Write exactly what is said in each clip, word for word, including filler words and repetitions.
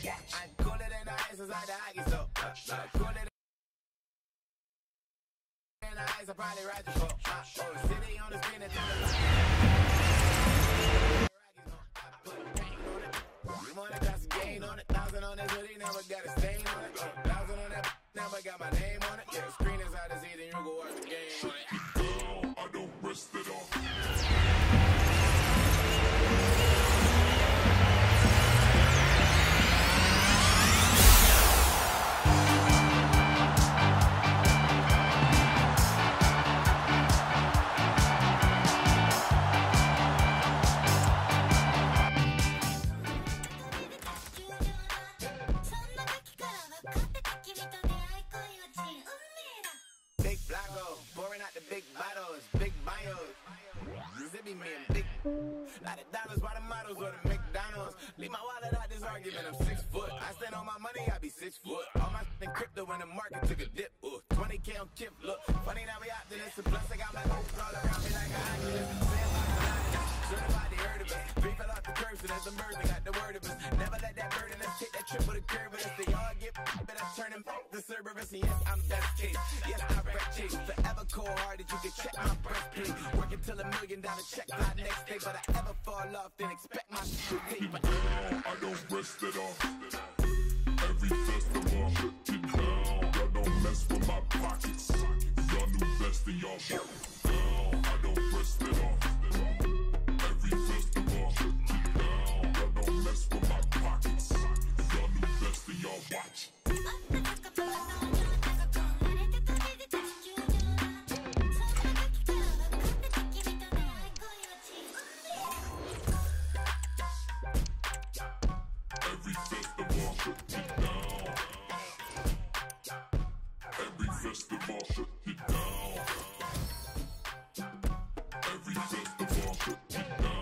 I'm cooler than the ice inside the hockey so uh, cooler than the ice I probably ride you for uh, oh, city on the screen and tell the put paint on it. You want it, that's a gain on it. Thousand on this hoodie, never got a stain on it. Uh, thousand on that, never got my name on it. Yeah, screen is out of seat and you go watch the game on it. Down, I don't rest it off. Big Blacko, pouring out the big bottles, big bios. Zippy me and big. Lot of dollars by the models or the McDonald's. Leave my wallet out this argument, I'm six foot. I stand on my money, I be six foot. All my shit in crypto when the market took a dip. Ooh, twenty K on Kip, look. Funny now we out to this. Plus I got my hopes all around me like a Oculus. Certified, they heard of us. Three fell off the curb, so there's some birds that got the word of us. Never let that burden us take that trip with a curve with us. They all get but I turn them back to Cerberus. And yes, I'm best case. Yes, I wreck chase. Forever cold hearted, you can check my breastplate. Working till a million dollar check fly next day. But I ever fall off, then expect my shit to take. Get down, I don't rest it off. Every festival, get down. Y'all don't mess with my pockets. Y'all new best in y'all shit. Down, I don't rest it off. Every festival, get down. Y'all don't mess with my pockets. Y'all new best in y'all watch. Every festival, get down. Every festival, get down. Every festival, get down.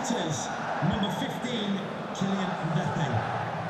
visitors, number fifteen, Kylian Mbappe.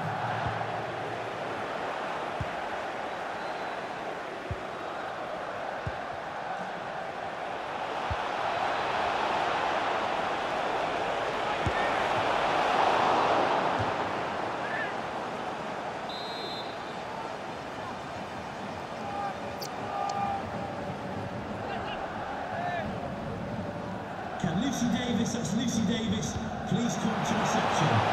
Can Lucy Davis, that's Lucy Davis, please come to reception.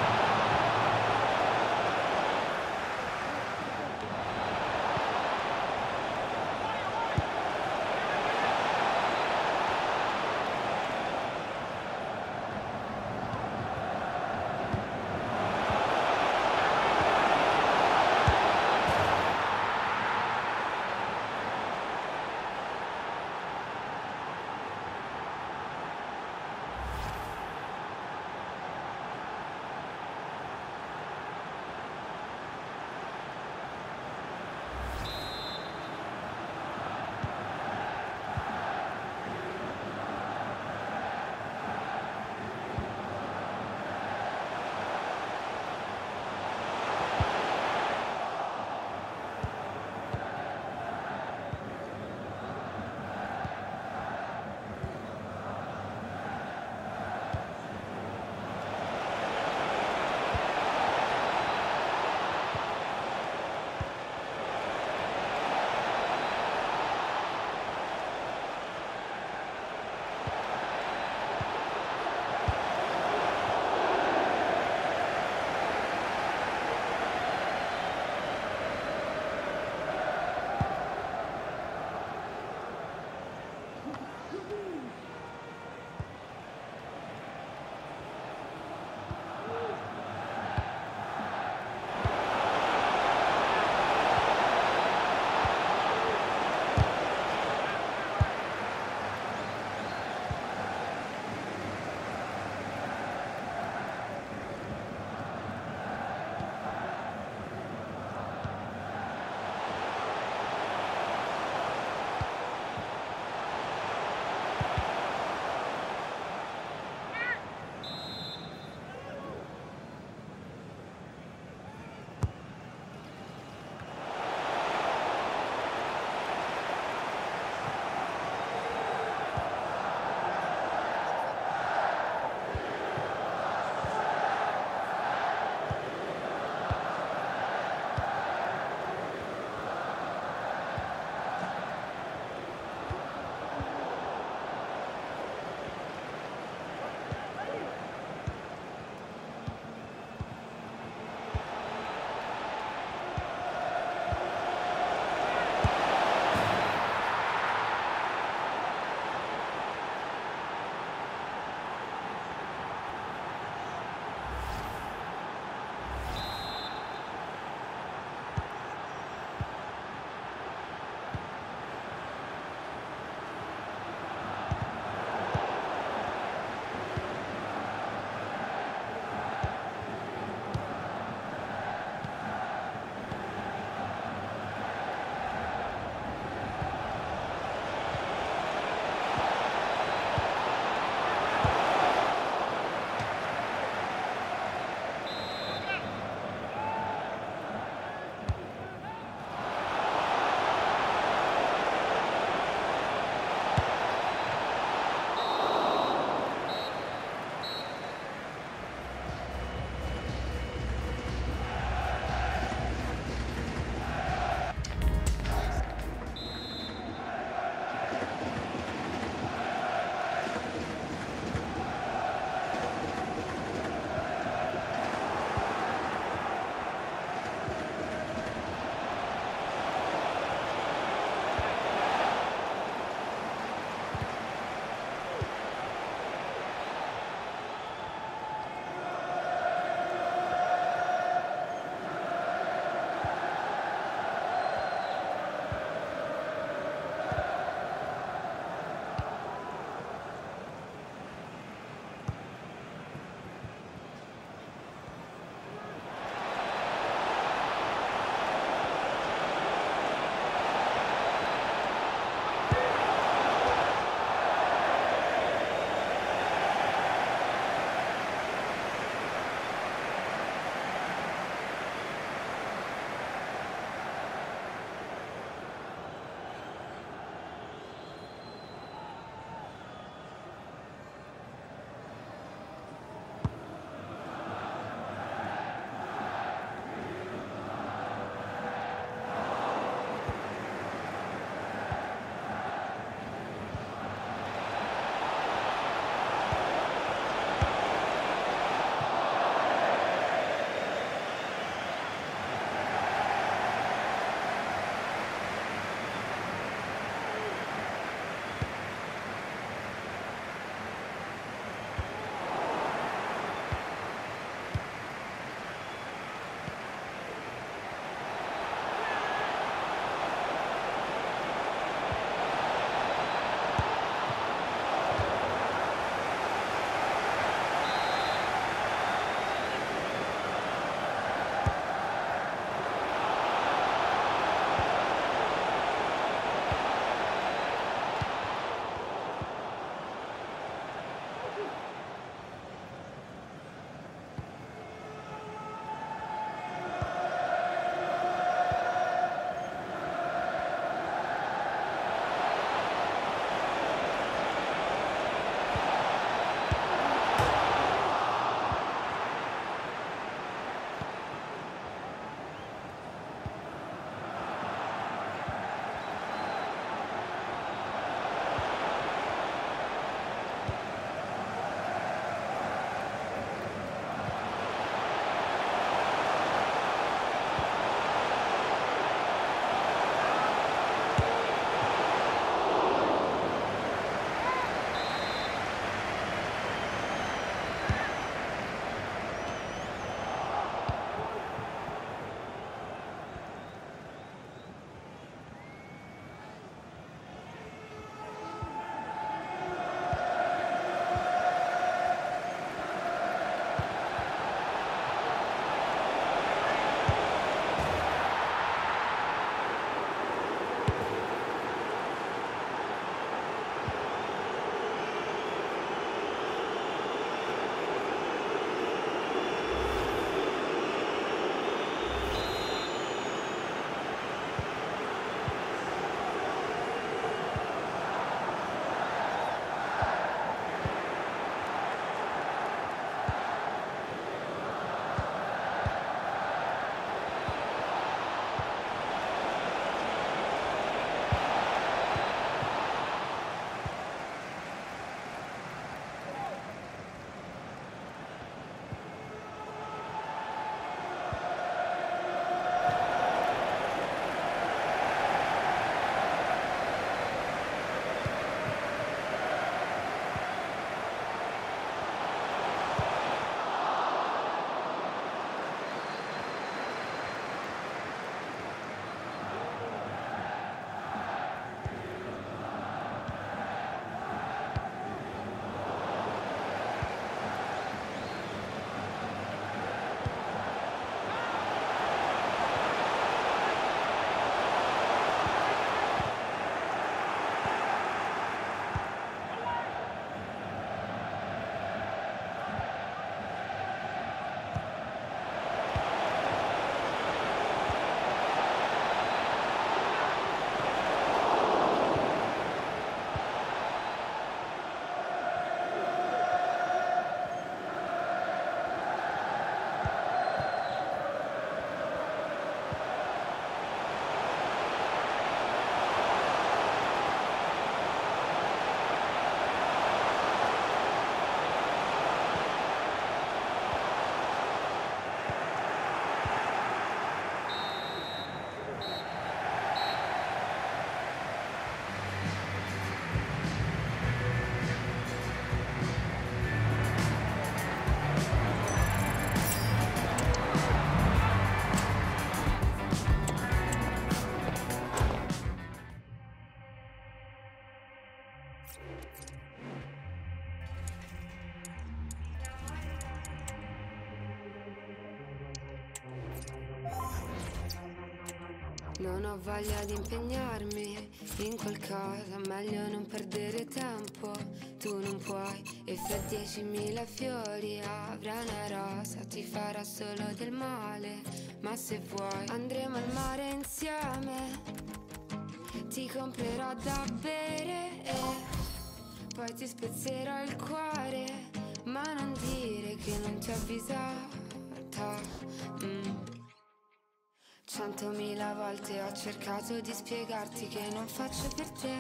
Non ho voglia di impegnarmi in qualcosa, meglio non perdere tempo. Tu non puoi, e fra diecimila fiori avrà una rosa, ti farà solo del male. Ma se vuoi andremo al mare insieme, ti comprerò da bere e poi ti spezzerò il cuore. Ma non dire che non ti ho avvisata. mm. Centomila volte ho cercato di spiegarti che non faccio per te.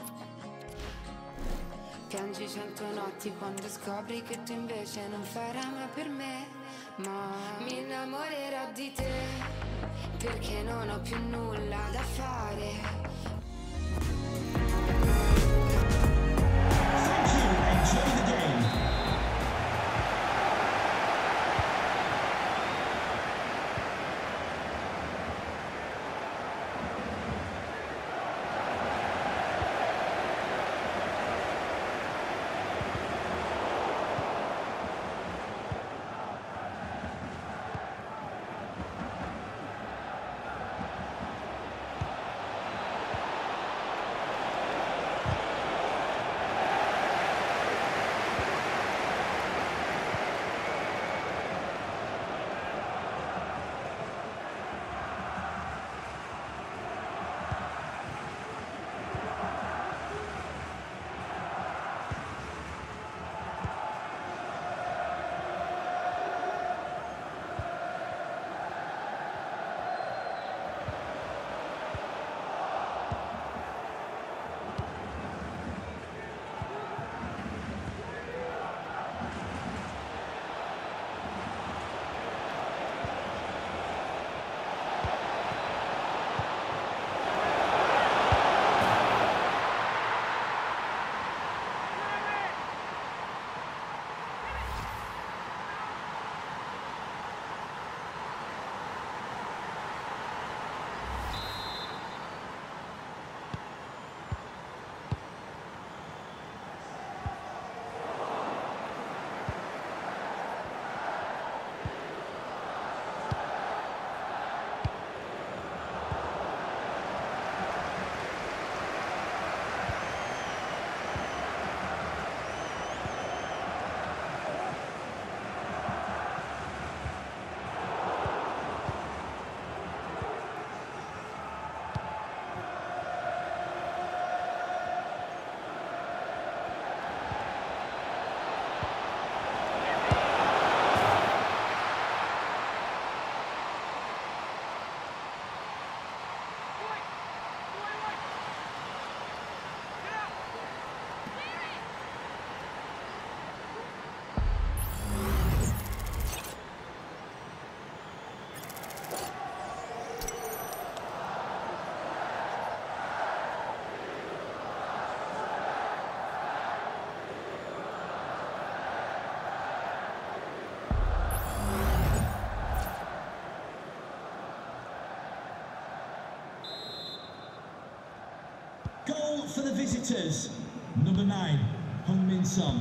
Piangi cento notti quando scopri che tu invece non farai mai per me. Ma mi innamorerò di te, perché non ho più nulla da fare. Thank you. Enjoy the game. Goal for the visitors, number nine, Heung-min Son.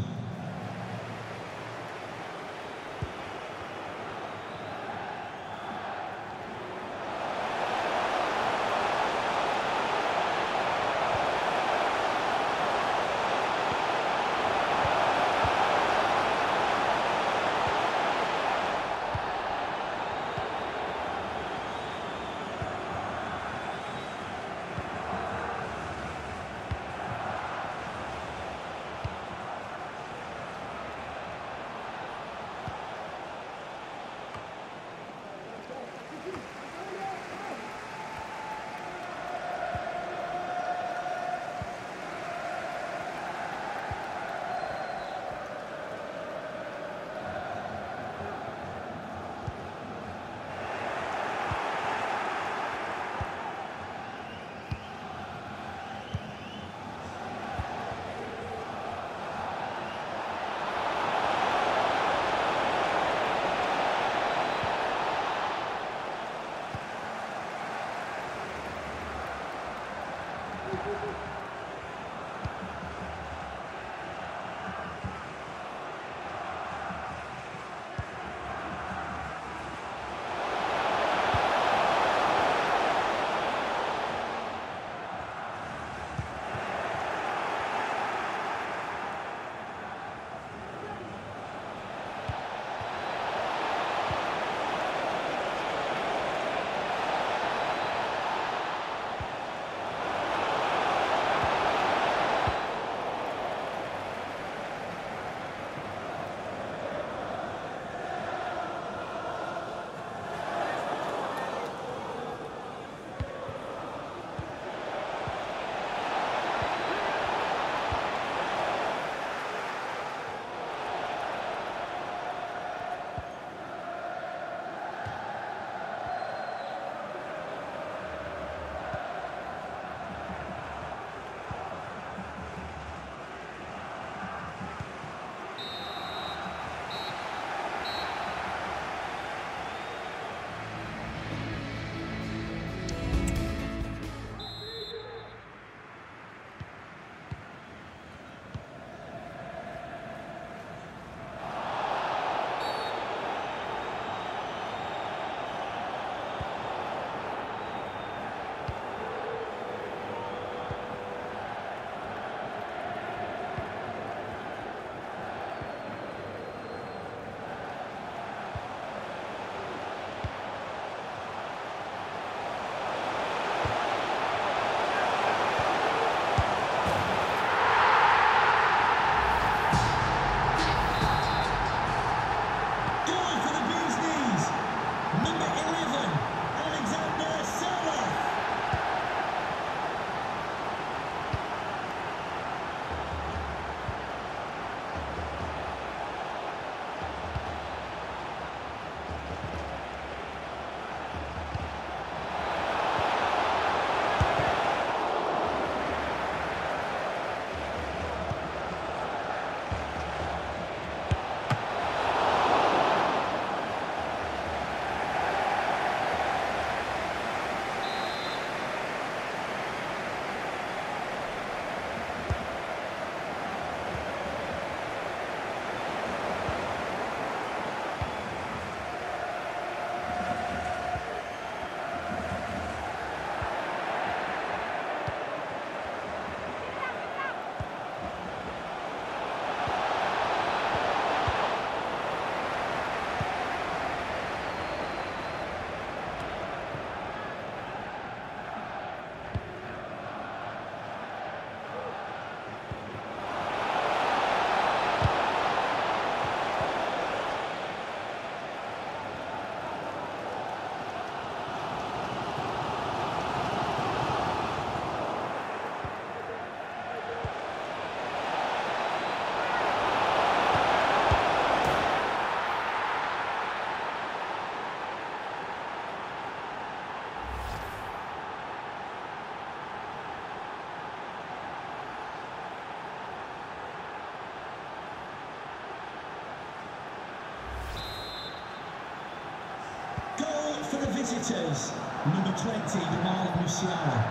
visitors, number twenty, Jamal Musiala.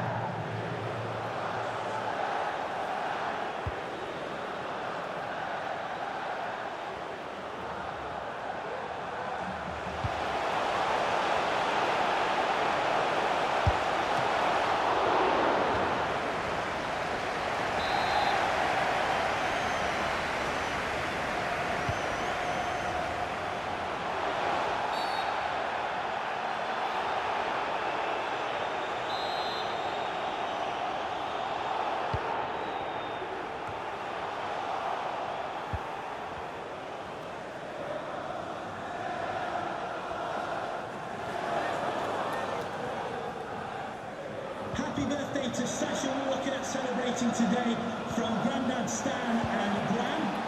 Happy birthday to Sasha Walker, celebrating today from Grandad Stan and Gran.